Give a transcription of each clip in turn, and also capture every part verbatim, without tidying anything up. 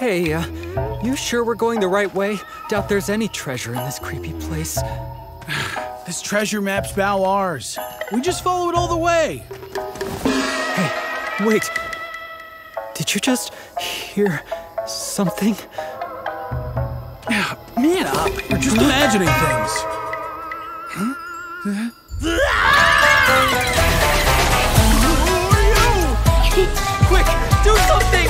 Hey, uh, you sure we're going the right way? Doubt there's any treasure in this creepy place. This treasure map's bow ours. We just follow it all the way. Hey, wait. Did you just hear something? Man up, you're just imagining things. Huh? Who are you? Quick, do something!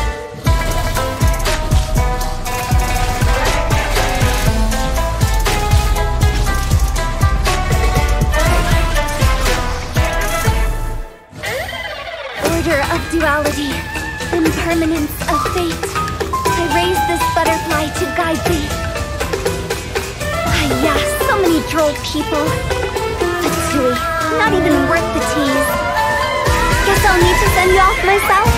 Order of duality, impermanence of fate. I raise this butterfly to guide thee. Ah, yeah, so many droll people. But Tui, not even worth the tease. Guess I'll need to send you off myself.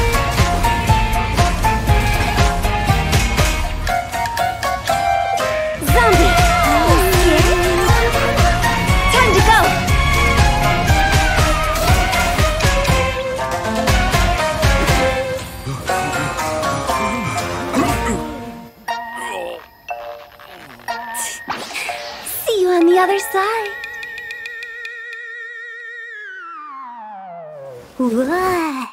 Zombie! Scared? Time to go! See you on the other side. What?